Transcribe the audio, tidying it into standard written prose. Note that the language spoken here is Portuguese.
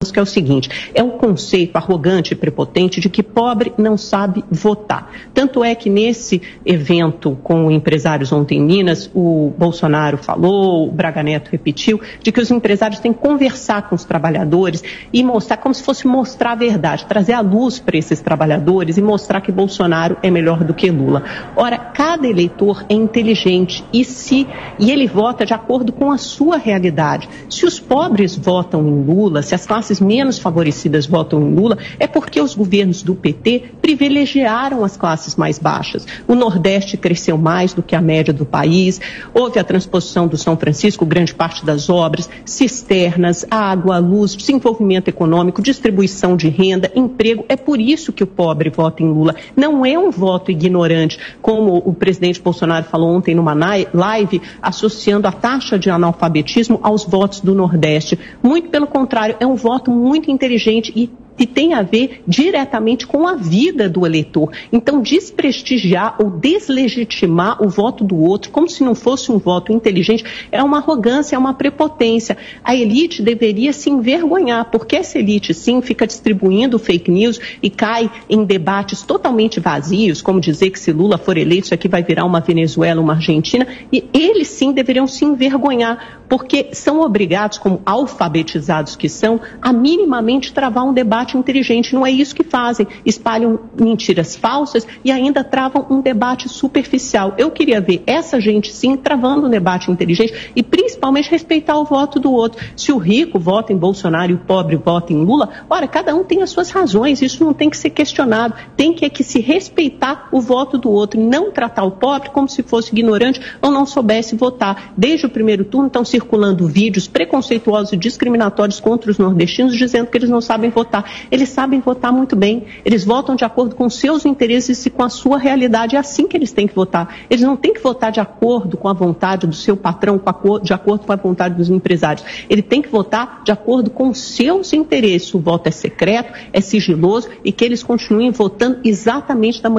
que é o seguinte, é um conceito arrogante e prepotente de que pobre não sabe votar. Tanto é que nesse evento com empresários ontem em Minas, o Bolsonaro falou, o Braga Neto repetiu, de que os empresários têm que conversar com os trabalhadores e mostrar, como se fosse mostrar a verdade, trazer a luz para esses trabalhadores e mostrar que Bolsonaro é melhor do que Lula. Ora, cada eleitor é inteligente e ele vota de acordo com a sua realidade. Se os pobres votam em Lula, se as classes menos favorecidas votam em Lula, é porque os governos do PT privilegiaram as classes mais baixas. O Nordeste cresceu mais do que a média do país, houve a transposição do São Francisco, grande parte das obras, cisternas, água, luz, desenvolvimento econômico, distribuição de renda, emprego. É por isso que o pobre vota em Lula. Não é um voto ignorante, como o presidente Bolsonaro falou ontem numa live, associando a taxa de analfabetismo aos votos do Nordeste. Muito pelo contrário, é um voto muito inteligente e tem a ver diretamente com a vida do eleitor. Então, desprestigiar ou deslegitimar o voto do outro, como se não fosse um voto inteligente, é uma arrogância, é uma prepotência. A elite deveria se envergonhar, porque essa elite, sim, fica distribuindo fake news e cai em debates totalmente vazios, como dizer que se Lula for eleito, isso aqui vai virar uma Venezuela, uma Argentina, e eles, sim, deveriam se envergonhar, porque são obrigados, como alfabetizados que são, a minimamente travar um debate inteligente. Não é isso que fazem. Espalham mentiras falsas e ainda travam um debate superficial. Eu queria ver essa gente, sim, travando um debate inteligente e principalmente respeitar o voto do outro. Se o rico vota em Bolsonaro e o pobre vota em Lula, ora, cada um tem as suas razões. Isso não tem que ser questionado. Tem que se respeitar o voto do outro e não tratar o pobre como se fosse ignorante ou não soubesse votar. Desde o primeiro turno estão circulando vídeos preconceituosos e discriminatórios contra os nordestinos, dizendo que eles não sabem votar. Eles sabem votar muito bem, eles votam de acordo com seus interesses e com a sua realidade, é assim que eles têm que votar. Eles não têm que votar de acordo com a vontade do seu patrão, de acordo com a vontade dos empresários. Ele tem que votar de acordo com seus interesses. O voto é secreto, é sigiloso e que eles continuem votando exatamente da maneira